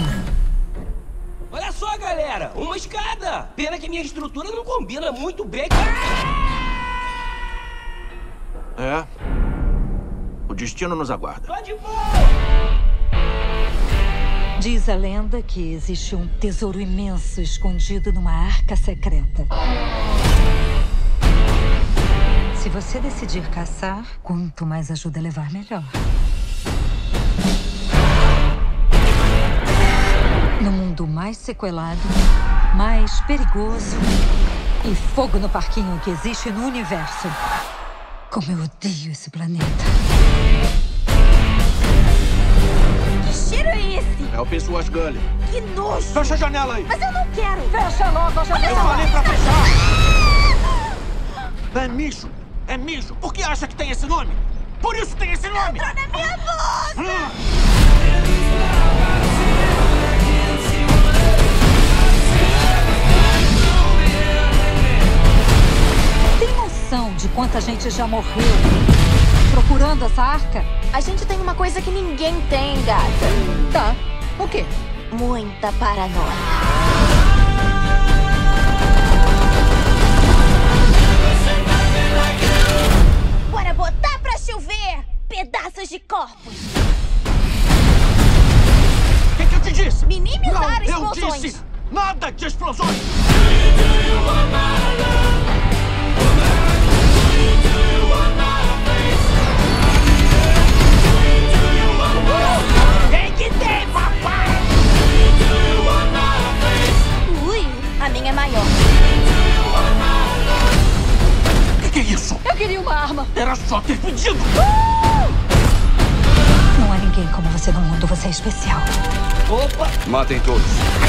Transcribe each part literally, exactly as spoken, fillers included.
Olha só, galera, uma escada. Pena que minha estrutura não combina muito bem. É. O destino nos aguarda. Tô de boa! Diz a lenda que existe um tesouro imenso escondido numa arca secreta. Se você decidir caçar, quanto mais ajuda a levar, melhor. No mundo mais sequelado, mais perigoso e fogo no parquinho que existe no universo. Como eu odeio esse planeta. Que cheiro é esse? É o Pessoas Gully. Que nojo! Fecha a janela aí! Mas eu não quero! Fecha logo a janela! Eu falei pra fechar! É mijo! É mijo! Por que acha que tem esse nome? Por isso tem esse nome! Entrou na minha boca! Hum. Tem noção de quanta gente já morreu procurando essa arca? A gente tem uma coisa que ninguém tem, gata. Tá. O quê? Muita paranoia. Bora botar pra chover pedaços de corpos. O que, que eu te disse? Minimizar Não, explosões. eu disse nada de explosões! Tem que ter, papai! Ui, a minha é maior. O que, que é isso? Eu queria uma arma. Era só ter pedido! Não há ninguém como você no mundo. Você é especial. Opa! Matem todos.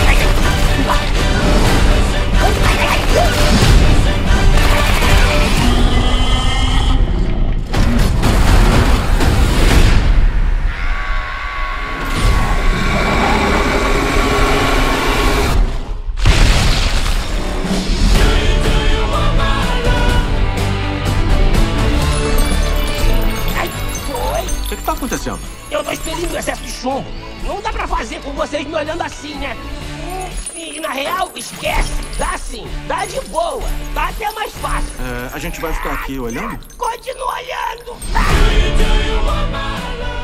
Ai, foi! O que, que tá acontecendo? Eu tô expelindo o excesso de chumbo. Não dá pra fazer com vocês me olhando assim, né? E, na real, esquece. Dá sim, dá de boa. Dá até mais fácil. É, a gente vai ficar aqui olhando? Continua olhando.